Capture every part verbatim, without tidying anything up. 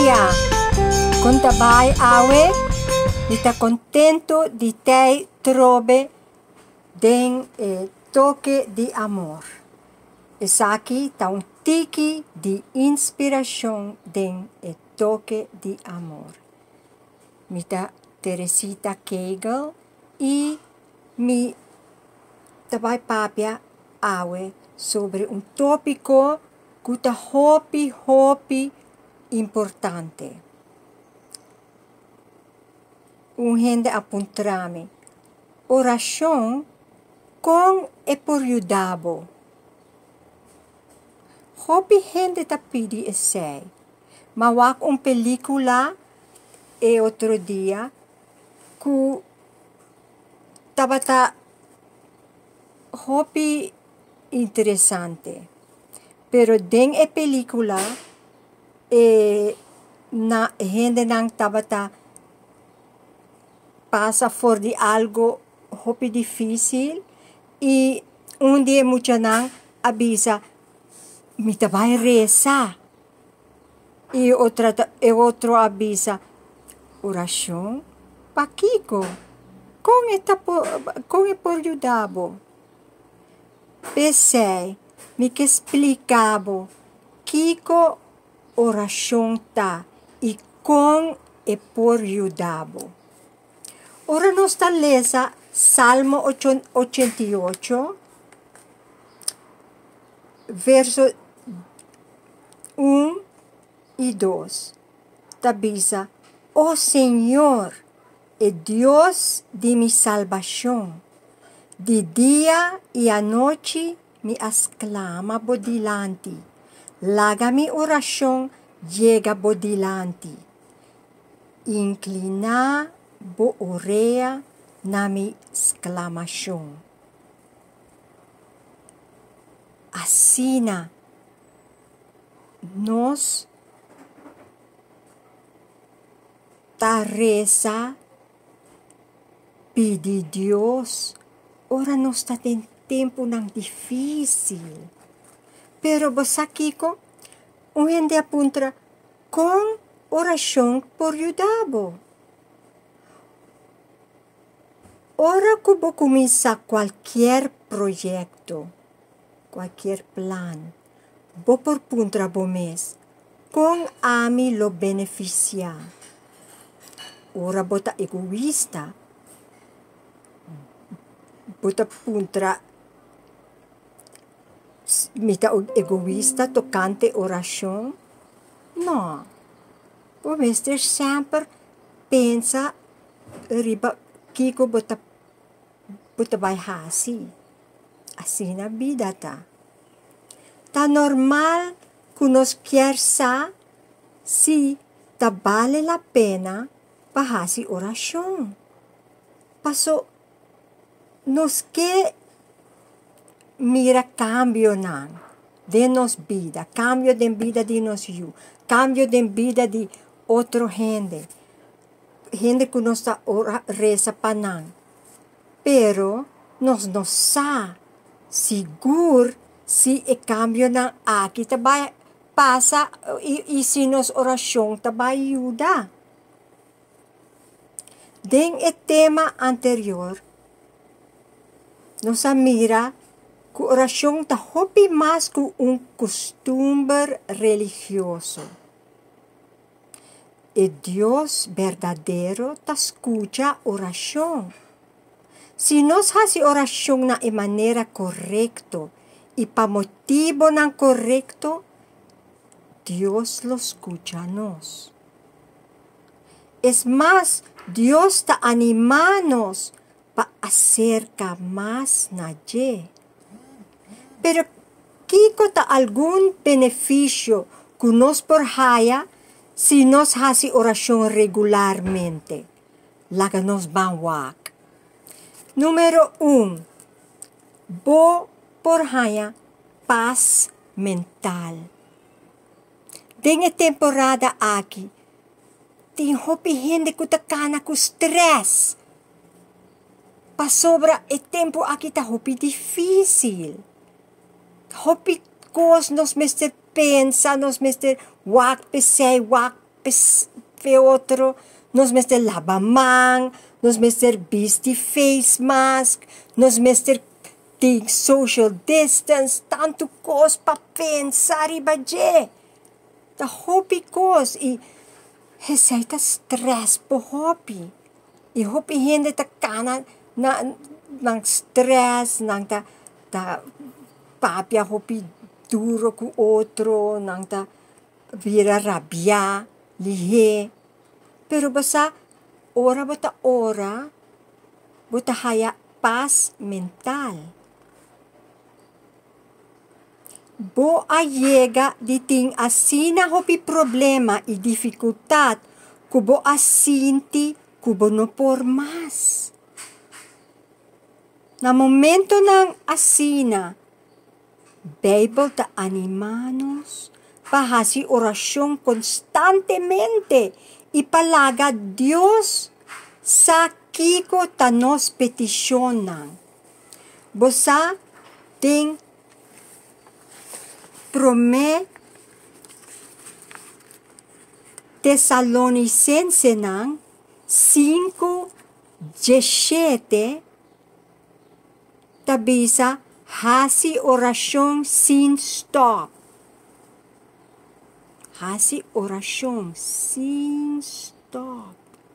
dia! Kung tabay awe, nita contento di te trobe den eh, toque di amor. Esaki ta un tiki di inspiración den e toque di amor. Mita Teresita Kegel y mi tabay papia awe sobre un tópico kuta hopi hopi importante. Un gente apuntrame. Oración con e por yudabo. Hopi gente tapidi essay. Mawak un pelikula e otro dia ku tabata hopi interesante. Pero den e pelikula e na gente nang tabata pasa for di algo hopi difícil y un día mucha nang avisa mi tabay reza y otra e otro avisa oración pakiko con esta con e por yudabo pesei mi que explicabo kiko oración ta y con e por yudabo. Ora nos lesa Salmo ochenta y ocho, verso uno y dos. Tabisa, oh Señor, el Dios de mi salvación, de día y a noche me exclama bodilante, laga mi oración llega bodilante, inclina bo orea na mi exclamación. Asina nos ta reza pidi Dios, ora nos ta ten tempo nang difícil. Pero bosakiko, un gente apuntra con oración por yudabo. Ora que vou começar qualquer projeto, qualquer plan, vou por puntra bo mês, com a mi lo beneficiar. Ora bota egoísta, bota puntra mita egoísta tocante oração? Não. O mestre sempre pensa riba kiko bota bota bay hasi. Assim na vida ta. Ta normal kunos kiersa si ta vale la pena pahasi oração. Paso nos que mira cambio nan de nos vida, cambio de vida de nos you, cambio de vida de outro gente. Gente que nos está ora reza panan. Pero nos nos sa sigur si e cambio na aqui tabay pasa e, e si nos oração tabay ayuda. Den e tema anterior nos mira que oração ta hopi mas que um costumbre religioso. E Dios verdadeiro ta escucha oração. Si nos hace oración na e manera correcto y pa motivo nan correcto, Dios lo escucha a nos. Es más, Dios ta animanos pa acerca más na ye. Pero kiko ta algún beneficio que nos por haya si nos hace oración regularmente. Laga nos banwak. Número uno, bo por haya paz mental. Den e temporada aqui, tem hopi gente que ta kana com stress. Pa sobra e tempo aqui ta hopi difícil. Hopi cos nos mister pensa, nos mister wak pesay, wak pe otro, nos mester lavamang, nos mester bisti face mask, nos mester take social distance, tanto cos pa pensar iba je. Ta hopi cos, i hesay ta stress po hopi. I hopi hindi ta kanan na ng stress, nang ta, ta papia hopi duro ku otro, nang ta vira rabia, lihe. Pero basta, ora bata ora, bata haya paz mental. Bo ayega diting asina hopi problema i dificultad, kubo asinti, kubo no por mas. Na momento ng asina, Bible ta animanos, pahasi orasyon constantemente, ipalaga Dios sa kiko tanos petisyonan. Bosa ting prome Tesalonicense ng five seventeen tabisa hasi orasyon sin stop. Hasi orasyon sin stop.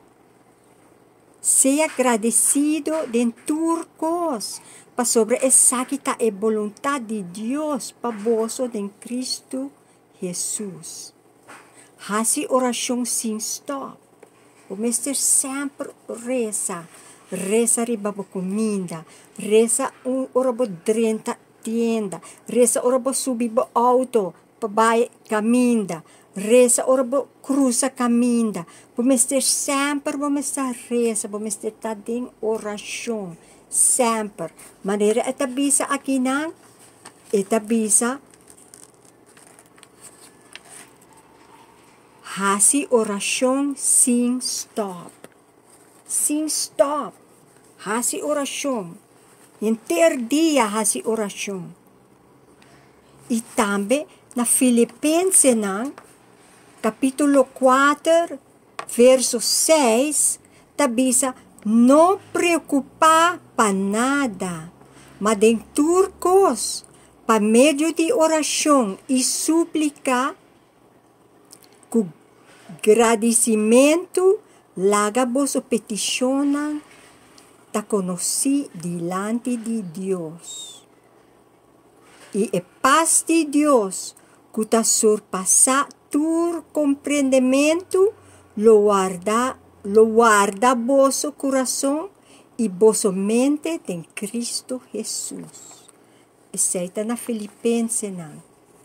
Sea agradecido den turcos pa sobre esa kita e voluntad de Dios paboso den Cristo Jesus. Hasi orasyon sin stop. O mister sempre reza. Reza riba bo comida, reza un ora bo drenta tienda, reza ora bo subi bo auto, pabai caminda, reza ora bo cruza caminda, bo mister sempre bo mister reza, bo mister tading orasyon, sempre. Manera etabisa aqui nang, etabisa, hasi orasyon sin stop. Sin stop. Hasi orasyon. Inter dia hasi orasyon. Itambe na Filipense ng kapitulo four, verso six, tabisa, no preocupa pa nada, madeng turcos, pa medio di orasyon, isuplika, ku gradecimento, lagabos o petisyonan, ta conocí delante de Dios. Y e paz de Dios, kuta surpasa tur comprendimiento, lo guarda, lo guarda vosso corazón y vosso mente en Cristo Jesús. Esa na Filipense na.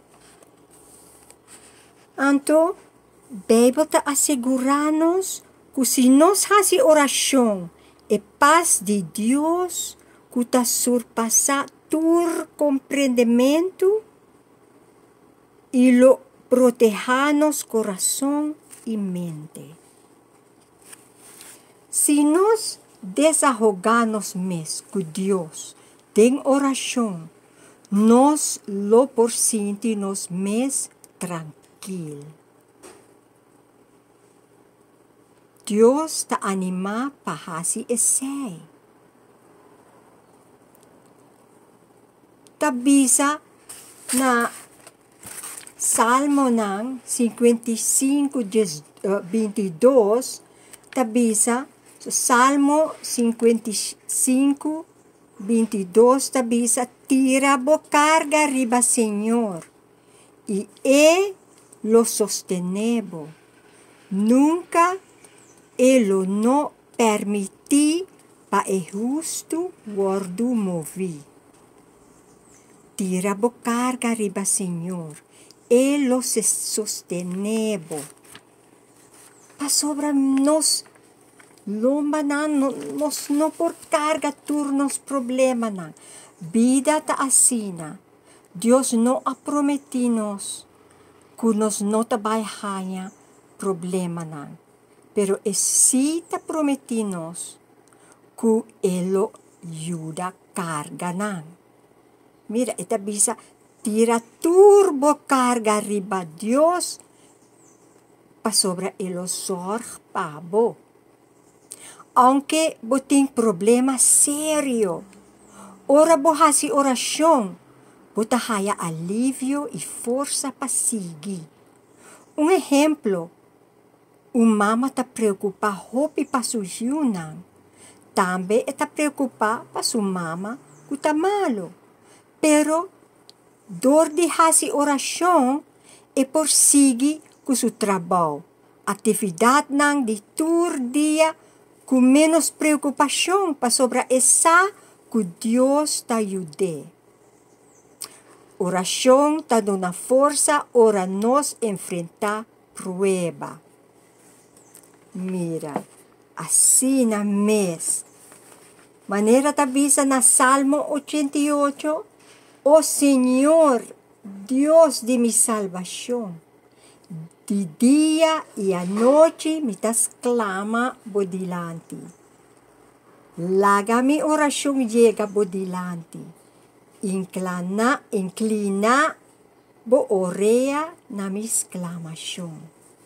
Anto, Bible ta aseguranos, que si nos hasi orasyon, e paz de Dios, kuta surpasa tur comprendimiento, y lo protejanos corazón y mente. Si nos desahoganos mes con Dios, den oración, nos lo por sentirnos mes tranquilo. Dios ta anima pahasi esay. Tabisa na Salmo ng fifty-five, twenty-two, tabisa, so Salmo fifty-five, twenty-two, tabisa, tira bo carga riba Señor, y e lo sostenebo. Nunca Elo no permití pa e justo guardo movi. Tira bo carga riba Señor, Elo se sostenebo. Pa sobra nos lomba na, no, nos no por carga turnos problema na. Vida ta asina, Dios no ha prometinos, kunos no tabayhaya problema na. Pero esita prometinos ku elo yuda carga nan. Mira, ita bisa tira turbo carga riba Dios pa sobra ilo zorg pa bo. Aunque bo ting problema serio, ora bo hasi orasyon, bo tahaya alivio e força pa sigi. Um ejemplo, um mama ta preocupa hopi pa su hiunang, tambe eta preocupa pa su mama kuta malo. Pero, dor di hasi orasyon, e porsigi ku su trabaho, atividad nang di tur dia, ku menos preocupasyon pa sobra esa ku Dios ta ayude. Orasyon ta dona força ora nos enfrenta prueba. Mira, assim na mes. Maneira ta bisa na Salmo ochenta y ocho, oh Señor, Dios de mi salvación, de dia e a noite me tas clama bodilante. Laga mi orasyon llega bodilante. Inclina, inclina bo orea na mi exclamación.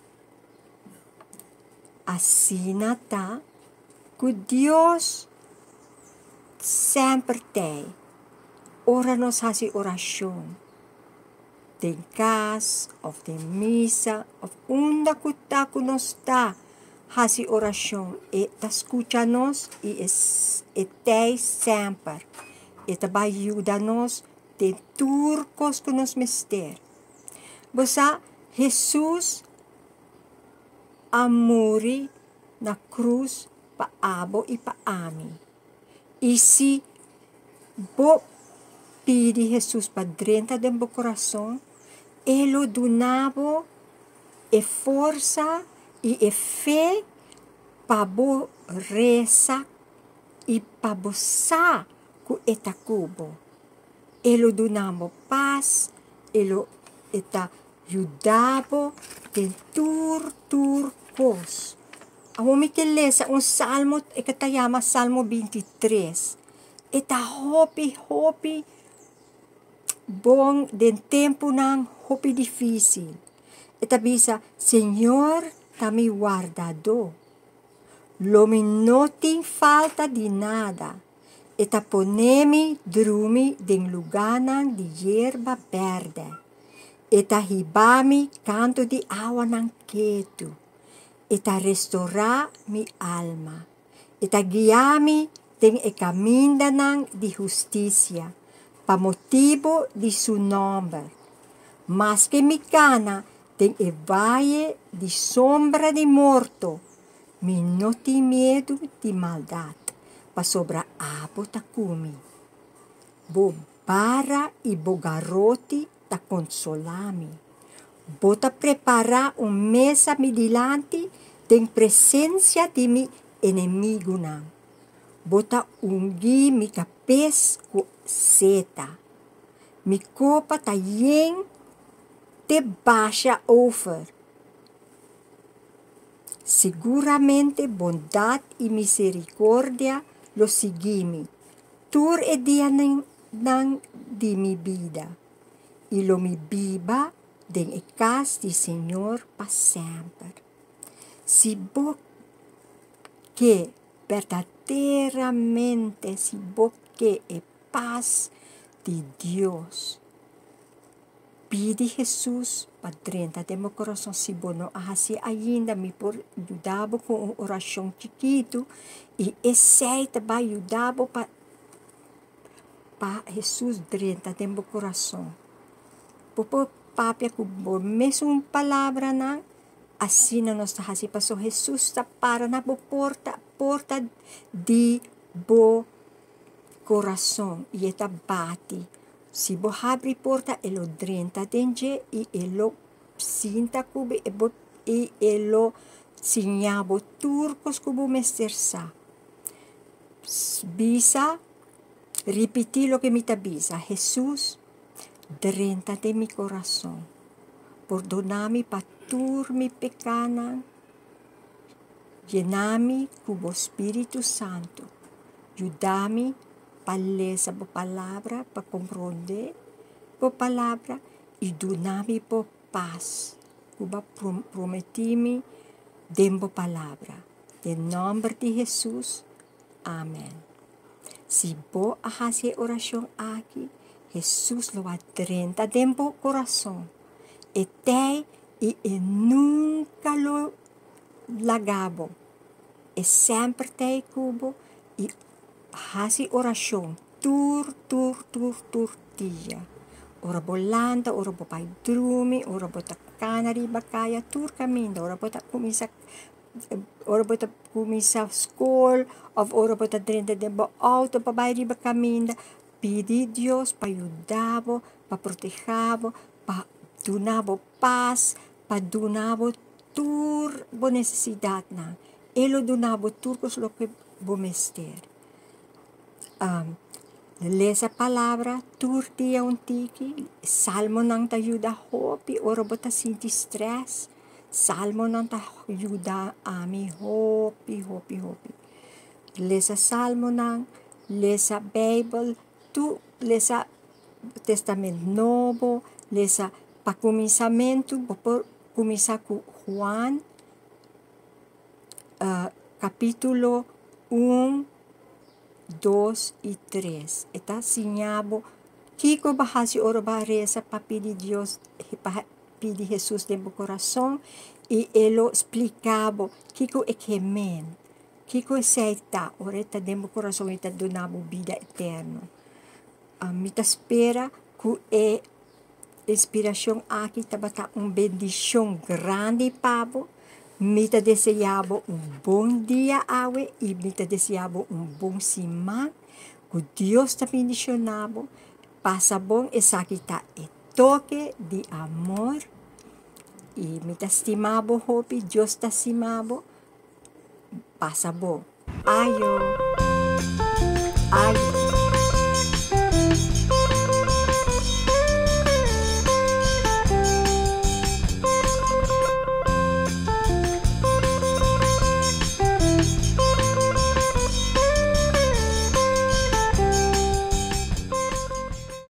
Assim ta, que Deus sempre tem. Ora nos hasi orasyon. De casa, of de misa, of unda kuta kunos ta hasi orasyon. E ta escucha nos e es etei sempre. E ta ba ayuda nos de turcos kunos mister. Bosa, Jesus amuri na cruz pa abo e pa ami. E se bo pidi Jesus pa dentro del bo coração, Elo donavo e força e e fé pa bo reza e pa bo sa ku eta kubo. Elo donavo paz, elo eta ayudavo de tur tur cos. Amo mi kelesa un salmo e katayama Salmo veintitrés. Eta hopi hopi bom den tempo nang hopi difícil. Eta bisa, Senhor, ta mi guardado. Lo mi no tin falta di nada. Eta ponemi drumi den luganan di yerba verde. Eta hibami canto di awa nang ketu. Eta restaura mi alma. Eta guiami den e caminda nang di justicia. Pa motivo di su nome. Mas que mi cana den e valle di sombra di morto. Mi no ti miedo di maldad. Pa sobra abo takumi. Bo bara e bo garroti ta consolami. Bota prepara un mesa mi dilanti den presencia di mi enemigo nang. Bota ungi mi capes ku seta. Mi copa ta yen te baixa over. Seguramente bondad e misericordia lo seguimi. Tur e dia nang, nang di mi vida. E lo mi biba den e cas di Señor pa sempre. Si bo que verdaderamente si bo que e paz de Dios. Pidi Jesus pa dentro de meu coração si bono assim ainda me por ajudava com uma oração chiquito e esse também ajudava pa pa Jesus dentro de meu coração. Popo papia com o mesmo palavra na assim na nossa hasi paso Jesus ta para na bo porta porta de bo coração e eta bate. Si bo habri porta elo drenta denge e elo sinta kube e bo e elo signabo turcos kubo mestersa. Bisa ripeti lo que mi tabisa. Jesús, drenta de mi corazón. Perdonami patur mi pecana. Llenami kubo Espíritu Santo. Ayudami palesa po palabra, pa comprende po palabra, e donami po paz. Cuba prom prometimi dembo palabra. En nombre de Jesús. Amén. Si vos haces oración aquí, Jesús lo atrenta dembo corazón. Etei e, e nunca lo lagabo. E sempre te cubo e hace oración. Tur, tur, tur, tur dia. Ora bolanda, ora bo pai drumi, ora bota cana riba kaya, tur caminda, ora bota kumisa, ora bota kumisa school, of ora bota drenta dembo auto, pa bai riba caminda. Pedi Dios pa ayudavo, pa protejavo, pa donavo paz, pa donavo tur bo necesidad na. Elo donavo turcos lo que bo mester. Um, Lesa palabra, tur dia un tiki, salmo nang ta ayuda hopi, oro bota sinti stress, salmo nang ta ayuda ami hopi, hopi, hopi. Lesa salmo nang, lesa Bible, tu lesa Testament Novo, lesa pa cominciamento, por começar com Juan, uh, capítulo um, dois e três. Eta sinhabo, Kiko bahasi oro baresa pa pedir Deus, pa pedir Jesus dentro do coração, e ele explicava, Kiko é que men, Kiko é seita, oreta dentro do coração, eta donavo vida eterna. Uh, mita espera que é inspiração aqui tabata uma bendição grande pabo. Mita desejava um bom dia awe e mita desejava um bom semana. Que Deus te bendicionava. Passa bom e sakita e toque de amor. E mita estimava hopi, Deus te estimava. Passa bom. Ayo. Ayo.